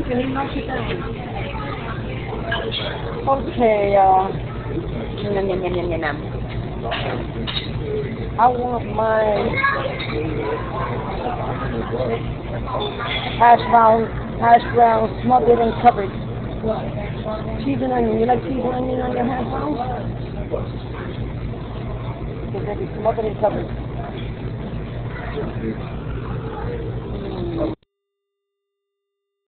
can you knock it down? Okay, yum, yum, yum, yum, yum, yum. I want my hash brown smothered and covered. Cheese and onion. You like cheese and onion on your hash browns? Because they be smothered and covered.